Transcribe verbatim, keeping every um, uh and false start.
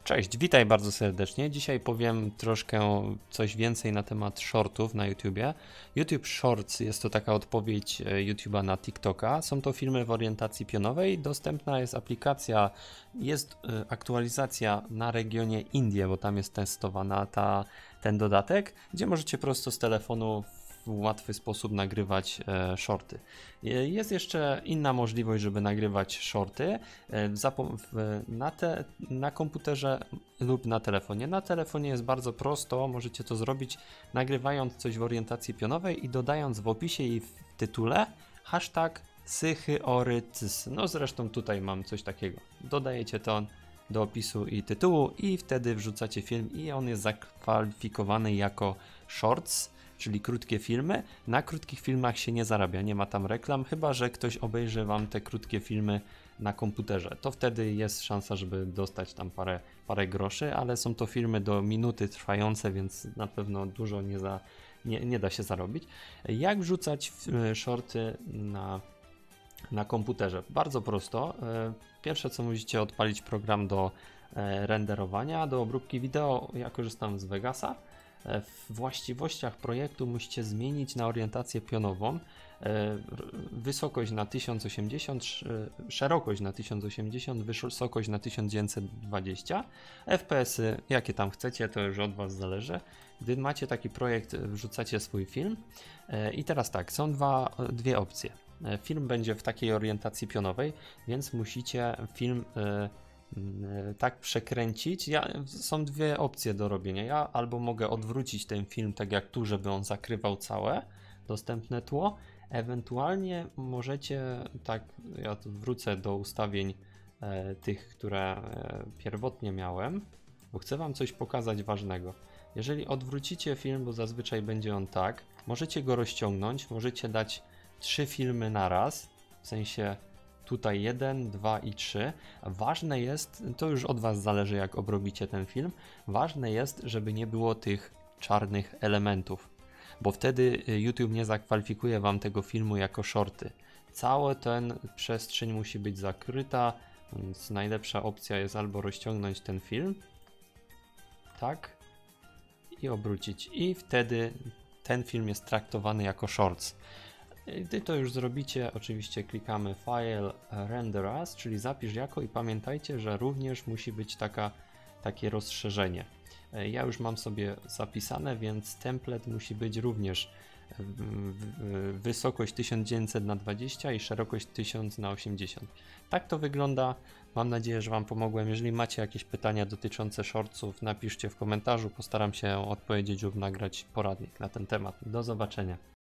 Cześć, witaj bardzo serdecznie. Dzisiaj powiem troszkę coś więcej na temat shortów na YouTubie. YouTube Shorts jest to taka odpowiedź YouTube'a na TikToka. Są to filmy w orientacji pionowej. Dostępna jest aplikacja, jest aktualizacja na regionie Indie, bo tam jest testowana ta, ten dodatek, gdzie możecie prosto z telefonu w łatwy sposób nagrywać e, shorty. Jest jeszcze inna możliwość, żeby nagrywać shorty e, w, na, te, na komputerze lub na telefonie. Na telefonie jest bardzo prosto, możecie to zrobić nagrywając coś w orientacji pionowej i dodając w opisie i w tytule hashtag sychyorytys. No zresztą tutaj mam coś takiego. Dodajecie to do opisu i tytułu i wtedy wrzucacie film i on jest zakwalifikowany jako shorts, czyli krótkie filmy. Na krótkich filmach się nie zarabia, nie ma tam reklam, chyba że ktoś obejrzy wam te krótkie filmy na komputerze. To wtedy jest szansa, żeby dostać tam parę, parę groszy, ale są to filmy do minuty trwające, więc na pewno dużo nie, za, nie, nie da się zarobić. Jak wrzucać shorty na, na komputerze? Bardzo prosto. Pierwsze co musicie odpalić program do renderowania, do obróbki wideo. Ja korzystam z Vegasa. W właściwościach projektu musicie zmienić na orientację pionową, wysokość na tysiąc osiemdziesiąt, szerokość na tysiąc osiemdziesiąt, wysokość na tysiąc dziewięćset dwadzieścia, F P S y jakie tam chcecie, to już od was zależy. Gdy macie taki projekt, wrzucacie swój film i teraz tak, są dwa, dwie opcje. Film będzie w takiej orientacji pionowej, więc musicie film tak przekręcić. Ja, są dwie opcje do robienia. Ja albo mogę odwrócić ten film tak jak tu, żeby on zakrywał całe dostępne tło. Ewentualnie możecie, tak, ja tu wrócę do ustawień e, tych, które e, pierwotnie miałem, bo chcę wam coś pokazać ważnego. Jeżeli odwrócicie film, bo zazwyczaj będzie on tak, możecie go rozciągnąć, możecie dać trzy filmy na raz, w sensie tutaj jeden, dwa i trzy. Ważne jest, to już od was zależy jak obrobicie ten film, ważne jest, żeby nie było tych czarnych elementów, bo wtedy YouTube nie zakwalifikuje wam tego filmu jako shorty. Cała ten przestrzeń musi być zakryta, więc najlepsza opcja jest albo rozciągnąć ten film, tak, i obrócić i wtedy ten film jest traktowany jako shorts. Gdy to już zrobicie, oczywiście klikamy File, Render As, czyli zapisz jako i pamiętajcie, że również musi być taka, takie rozszerzenie. Ja już mam sobie zapisane, więc template musi być również wysokość tysiąc dziewięćset na dwadzieścia i szerokość tysiąc na osiemdziesiąt. Tak to wygląda. Mam nadzieję, że wam pomogłem. Jeżeli macie jakieś pytania dotyczące shortsów, napiszcie w komentarzu. Postaram się odpowiedzieć lub nagrać poradnik na ten temat. Do zobaczenia.